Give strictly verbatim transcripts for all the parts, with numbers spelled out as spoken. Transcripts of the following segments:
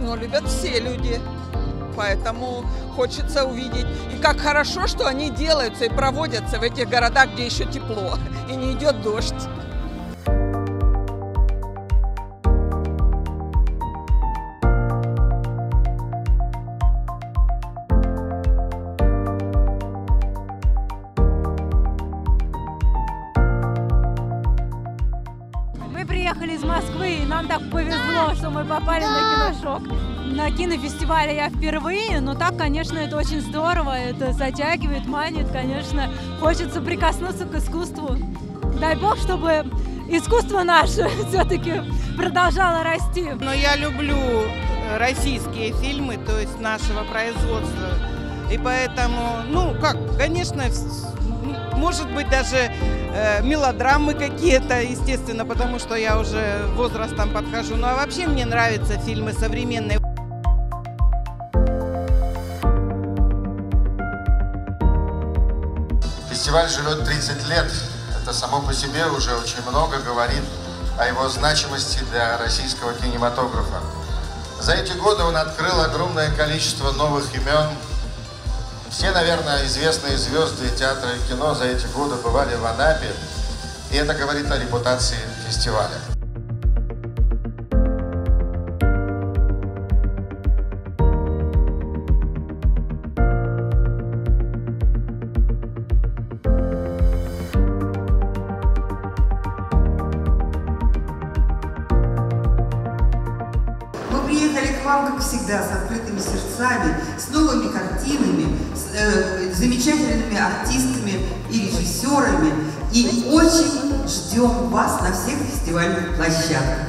кино любят все люди. Поэтому хочется увидеть. И как хорошо, что они делаются и проводятся в этих городах, где еще тепло и не идет дождь. Мы приехали из Москвы, и нам так повезло, что мы попали на киношок. На кинофестивале я впервые, но так, конечно, это очень здорово, это затягивает, манит, конечно. Хочется прикоснуться к искусству. Дай бог, чтобы искусство наше все-таки продолжало расти. Но я люблю российские фильмы, то есть нашего производства. И поэтому, ну, как, конечно, может быть, даже э, мелодрамы какие-то, естественно, потому что я уже возрастом подхожу. Ну, а вообще мне нравятся фильмы современные. Фестиваль живет тридцать лет. Это само по себе уже очень много говорит о его значимости для российского кинематографа. За эти годы он открыл огромное количество новых имен. Все, наверное, известные звезды театра и кино за эти годы бывали в Анапе, и это говорит о репутации фестиваля. Мы приехали к вам, как всегда, с открытыми сердцами, с новыми картинами, с э, замечательными артистками и режиссерами. И очень ждем вас на всех фестивальных площадках.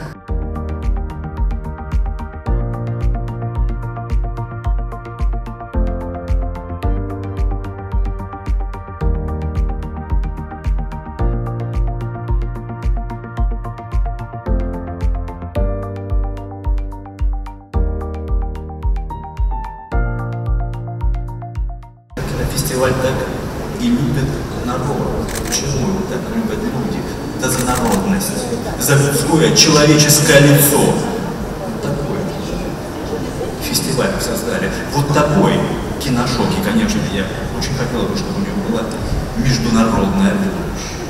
Фестиваль так и любит народ. Почему его так любят люди? Это за народность, за людское, человеческое лицо. Вот такой фестиваль создали. Вот такой киношок. И, конечно, я очень хотел бы, чтобы у него была международная помощь.